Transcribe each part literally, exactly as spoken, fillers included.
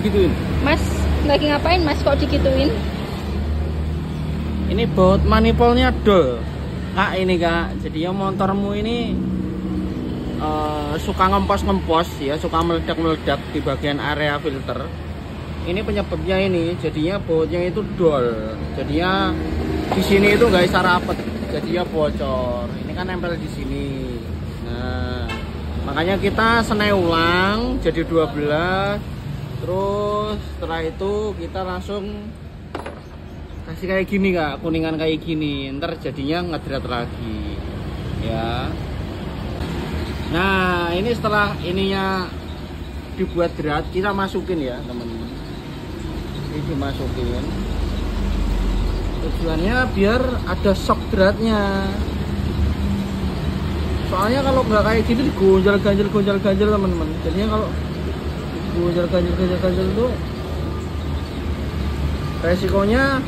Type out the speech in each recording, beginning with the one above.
digituin? Mas lagi ngapain Mas kok digituin? Ini baut manifolnya dol. Kak ini Kak, jadi ya motormu ini uh, suka ngempos-ngempos ya, suka meledak-meledak di bagian area filter. Ini penyebabnya ini, jadinya bautnya itu dol. Jadinya di sini itu nggak bisa rapet, jadinya bocor. Ini kan nempel di sini. Nah, makanya kita senai ulang jadi dua belas. Terus setelah itu kita langsung kasih kayak gini Kak, kuningan kayak gini, ntar jadinya ngedrat lagi ya. Nah ini setelah ininya dibuat drat, kita masukin ya teman-teman. Ini dimasukin, tujuannya biar ada shock dratnya. Soalnya kalau nggak kayak gitu digonjal ganjel gonjal ganjel teman-teman. Jadinya kalau gonjal ganjel ganjel ganjel itu resikonya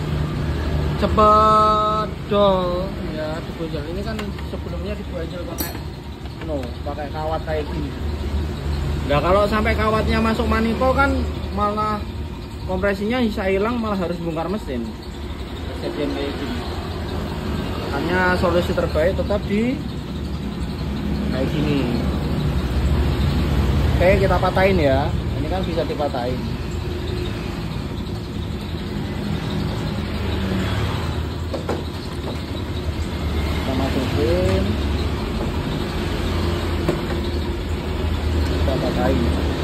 cepet dol ya, digonjal. Ini kan sebelumnya digonjal pakai no, pakai kawat kayak gini. Nah kalau sampai kawatnya masuk manifold kan malah kompresinya bisa hilang, malah harus bongkar mesin. Kejadian kayak gini. Hanya solusi terbaik tetap di kayak gini. Oke, kita patahin ya. Ini kan bisa dipatahin. Masukin, kita patahin.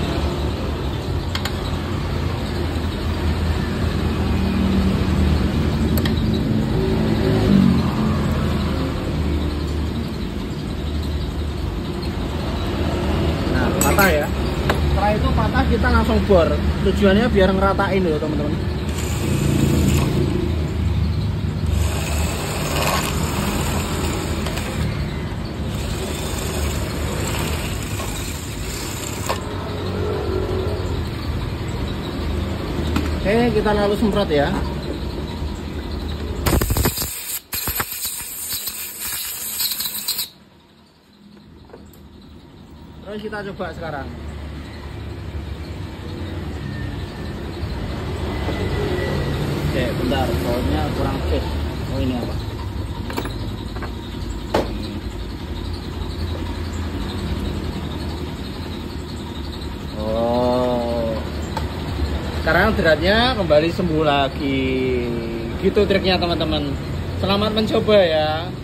Nah patah ya, setelah itu patah kita langsung bor, tujuannya biar ngeratain loh teman-teman. Oke, kita lalu semprot ya. Terus kita coba sekarang. Oke, bentar, soalnya kurang pas. Oh ini apa? Sekarang dratnya kembali sembuh lagi. Gitu triknya teman-teman. Selamat mencoba ya.